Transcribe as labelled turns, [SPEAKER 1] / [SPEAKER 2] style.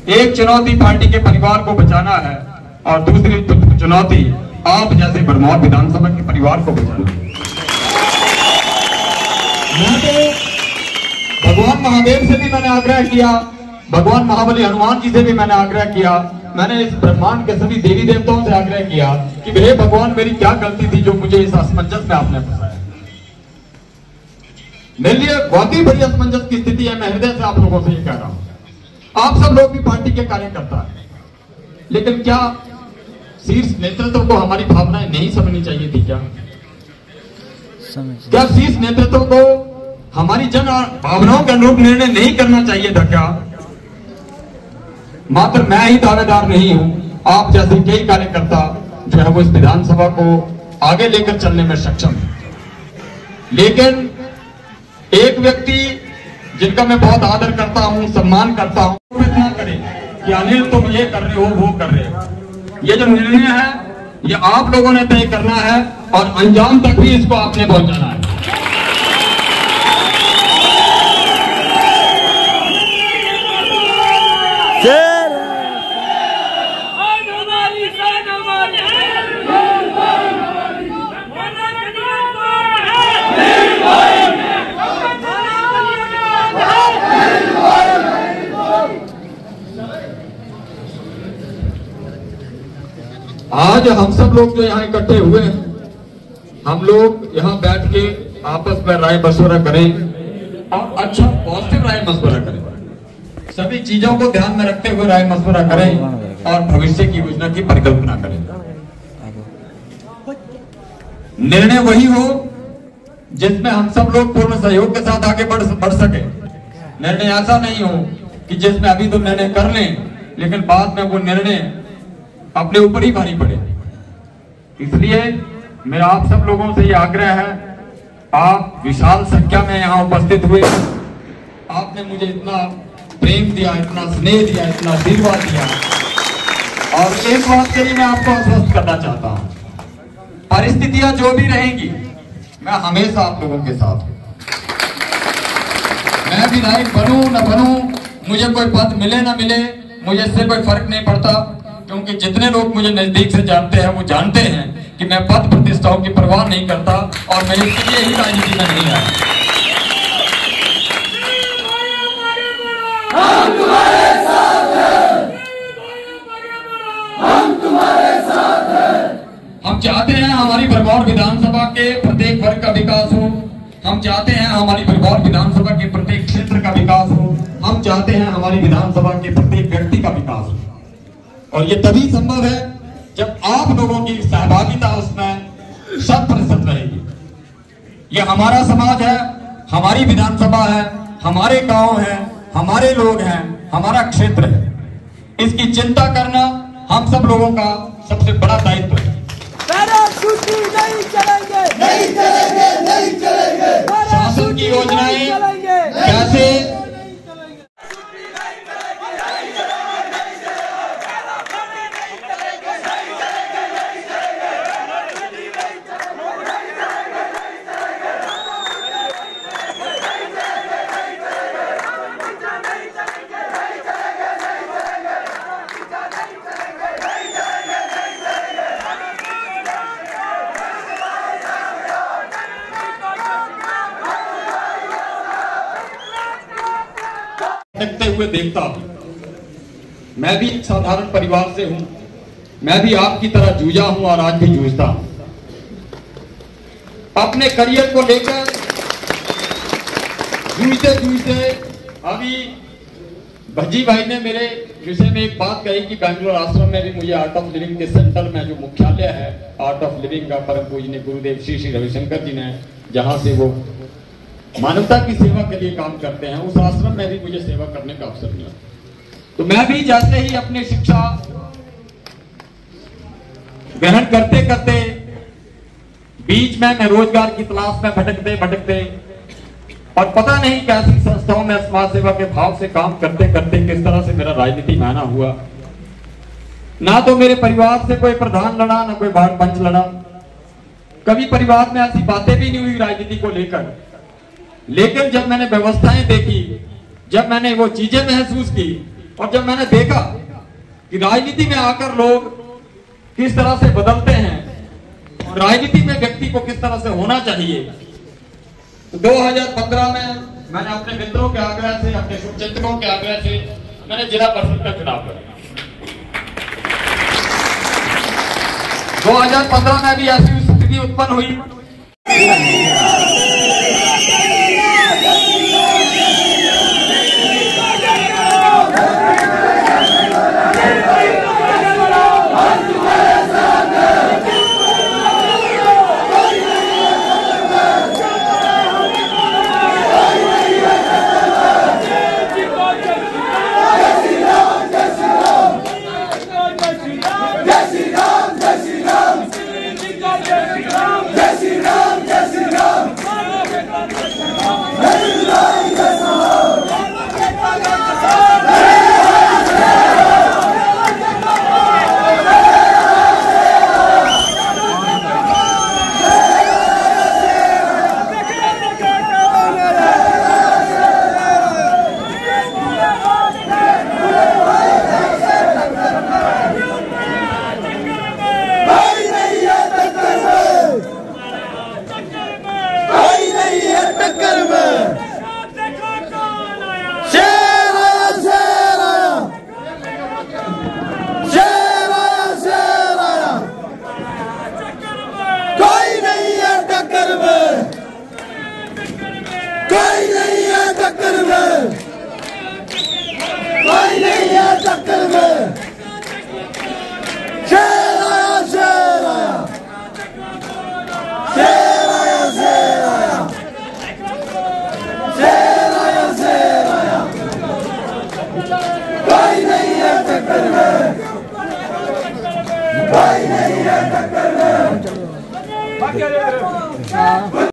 [SPEAKER 1] एक चुनौती पार्टी के परिवार को बचाना है और दूसरी चुनौती आप जैसे भरमौर विधानसभा के परिवार को बचाना है। मैं तो भगवान महादेव से भी मैंने आग्रह किया, भगवान महाबली हनुमान जी से भी मैंने आग्रह किया, मैंने इस ब्रह्मांड के सभी देवी देवताओं से आग्रह किया कि हे भगवान मेरी क्या गलती थी जो मुझे इस असमंजस में आपने फंसाया। मेरे लिए बहुत ही बड़ी असमंजस की स्थिति है। मैं हृदय से आप लोगों से ये कह रहा हूं, आप सब लोग भी पार्टी के कार्यकर्ता हैं, लेकिन क्या शीर्ष नेतृत्व को हमारी भावनाएं नहीं समझनी चाहिए थी? क्या शीर्ष नेतृत्व को हमारी जन भावनाओं के अनुरूप निर्णय नहीं करना चाहिए था? क्या मात्र मैं ही दावेदार नहीं हूं, आप जैसे कई कार्यकर्ता जो है वो इस विधानसभा को आगे लेकर चलने में सक्षम है। लेकिन एक व्यक्ति जिनका मैं बहुत आदर करता हूं, सम्मान करता हूं, वो इतना करे कि अनिल तुम ये कर रहे हो, वो कर रहे हो। ये जो निर्णय है ये आप लोगों ने तय करना है और अंजाम तक भी इसको आपने पहुंचाना है। आज हम सब लोग जो यहाँ इकट्ठे हुए हैं, हम लोग यहाँ बैठ के आपस में राय मशवरा करें और अच्छा पॉजिटिव राय मशवरा करें, सभी चीजों को ध्यान में रखते हुए राय मशवरा करें और भविष्य की योजना की परिकल्पना करें। निर्णय वही हो जिसमें हम सब लोग पूर्ण सहयोग के साथ आगे बढ़ सके। निर्णय ऐसा नहीं हो कि जिसमें अभी तो निर्णय कर लें लेकिन बाद में वो निर्णय अपने ऊपर ही भारी पड़े। इसलिए मेरा आप सब लोगों से ये आग्रह है, आप विशाल संख्या में यहाँ उपस्थित हुए, आपने मुझे इतना प्रेम दिया, इतना स्नेह दिया, इतना आशीर्वाद दिया और एक बात के लिए मैं आपको आश्वस्त करना चाहता हूँ, परिस्थितियां जो भी रहेंगी मैं हमेशा आप लोगों के साथ हूँ। मैं विधायक बनूं न बनूं, मुझे कोई पद मिले न मिले, मुझे इससे कोई फर्क नहीं पड़ता, क्योंकि जितने लोग मुझे नजदीक से जानते हैं वो जानते हैं कि मैं पद प्रतिष्ठाओं की परवाह नहीं करता और मैं इसके लिए ही राजनीति में नहीं आया। हम तुम्हारे साथ हैं, हम तुम्हारे साथ हैं। हम चाहते हैं हमारी भरमौर विधानसभा के प्रत्येक वर्ग का विकास हो, हम चाहते हैं हमारी भरमौर विधानसभा के प्रत्येक क्षेत्र का विकास हो, हम चाहते हैं हमारी विधानसभा के प्रत्येक व्यक्ति का विकास हो। और ये तभी संभव है जब आप लोगों की सहभागिता उसमें 100% रहेगी। ये हमारा समाज है, हमारी विधानसभा है, हमारे गांव है, हमारे लोग हैं, हमारा क्षेत्र है। इसकी चिंता करना हम सब लोगों का सबसे बड़ा दायित्व है।
[SPEAKER 2] नहीं चलेंगे, नहीं चलेंगे, नहीं चलेंगे।
[SPEAKER 1] शासन की योजनाएं कैसे हुए देखता हूं। मैं भी एक साधारण परिवार से हूं, मैं भी आपकी तरह जूझा हूं और आज भी जूझता हूं। अपने करियर को लेकर जूझते जूझते अभी भज्जी भाई ने मेरे विषय में एक बात कही कि बैंगलोर आश्रम में भी मुझे आर्ट ऑफ लिविंग के सेंटर में जो मुख्यालय है आर्ट ऑफ लिविंग का, परम पूजनीय गुरुदेव श्री श्री रविशंकर जी ने, जहां से वो मानवता की सेवा के लिए काम करते हैं, उस आश्रम में भी मुझे सेवा करने का अवसर मिला। तो मैं भी जैसे ही अपनी शिक्षा ग्रहण करते करते बीच में मैं रोजगार की तलाश में भटकते भटकते और पता नहीं कैसी संस्थाओं में समाज सेवा के भाव से काम करते करते किस तरह से मेरा राजनीति में आना हुआ। ना तो मेरे परिवार से कोई प्रधान लड़ा, ना कोई वार्ड पंच लड़ा, कभी परिवार में ऐसी बातें भी नहीं हुई राजनीति को लेकर। लेकिन जब मैंने व्यवस्थाएं देखी, जब मैंने वो चीजें महसूस की और जब मैंने देखा कि राजनीति में आकर लोग किस तरह से बदलते हैं और राजनीति में व्यक्ति को किस तरह से होना चाहिए, तो 2015 में मैंने अपने मित्रों के आग्रह से, अपने शुभचिंतकों के आग्रह से मैंने जिला परिषद का चुनाव किया। 2015 में भी ऐसी स्थिति उत्पन्न हुई।
[SPEAKER 2] टक्कर में